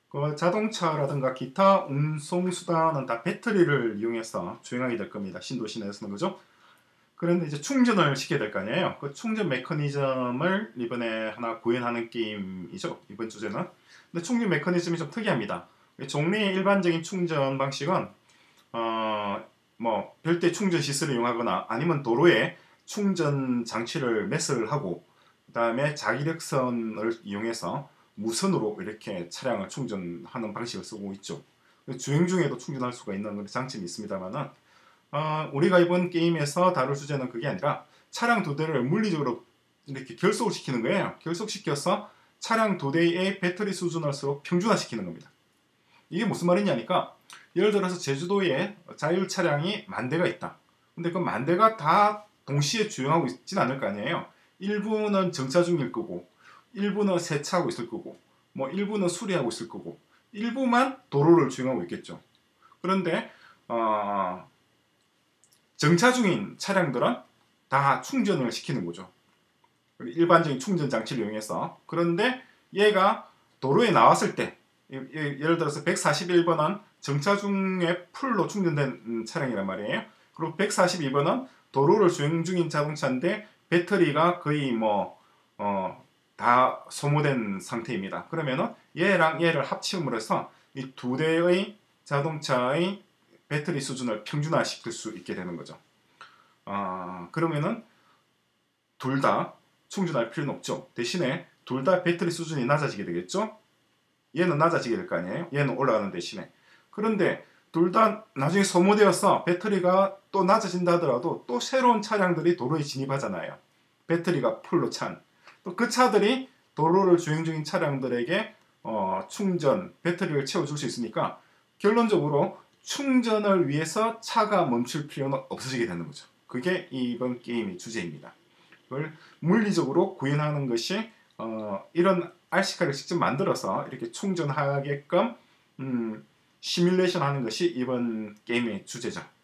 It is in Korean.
그 자동차라든가 기타 운송수단은 다 배터리를 이용해서 주행하게 될 겁니다. 신도시 내에서는 그죠? 그런데 이제 충전을 시켜야 될 거 아니에요. 그 충전 메커니즘을 이번에 하나 구현하는 게임이죠. 이번 주제는. 근데 충전 메커니즘이 좀 특이합니다. 종래의 일반적인 충전 방식은 뭐 별도의 충전 시설을 이용하거나 아니면 도로에 충전 장치를 매설을 하고 그 다음에 자기력선을 이용해서 무선으로 이렇게 차량을 충전하는 방식을 쓰고 있죠. 주행 중에도 충전할 수가 있는 그런 장점이 있습니다만은 우리가 이번 게임에서 다룰 주제는 그게 아니라 차량 두 대를 물리적으로 이렇게 결속을 시키는 거예요. 결속시켜서 차량 두 대의 배터리 수준을 서로 평준화시키는 겁니다. 이게 무슨 말이냐니까 예를 들어서 제주도에 자율 차량이 10,000대가 있다. 근데 그 10,000대가 다 동시에 주행하고 있진 않을 거 아니에요. 일부는 정차 중일 거고 일부는 세차하고 있을 거고 뭐 일부는 수리하고 있을 거고 일부만 도로를 주행하고 있겠죠. 그런데 정차 중인 차량들은 다 충전을 시키는 거죠. 일반적인 충전 장치를 이용해서. 그런데 얘가 도로에 나왔을 때 예를 들어서 141번은 정차 중에 풀로 충전된 차량이란 말이에요. 그리고 142번은 도로를 주행 중인 자동차인데 배터리가 거의 다 소모된 상태입니다. 그러면은 얘랑 얘를 합침을 해서 이 두 대의 자동차의 배터리 수준을 평준화시킬 수 있게 되는 거죠. 그러면은 둘 다 충전할 필요는 없죠. 대신에 둘 다 배터리 수준이 낮아지게 되겠죠. 얘는 낮아지게 될 거 아니에요. 얘는 올라가는 대신에. 그런데 둘 다 나중에 소모되어서 배터리가 또 낮아진다 하더라도 또 새로운 차량들이 도로에 진입하잖아요. 배터리가 풀로 찬. 또 그 차들이 도로를 주행 중인 차량들에게 충전, 배터리를 채워줄 수 있으니까 결론적으로 충전을 위해서 차가 멈출 필요는 없어지게 되는 거죠. 그게 이번 게임의 주제입니다. 그걸 물리적으로 구현하는 것이 이런 RC카를 직접 만들어서 이렇게 충전하게끔 시뮬레이션 하는 것이 이번 게임의 주제죠.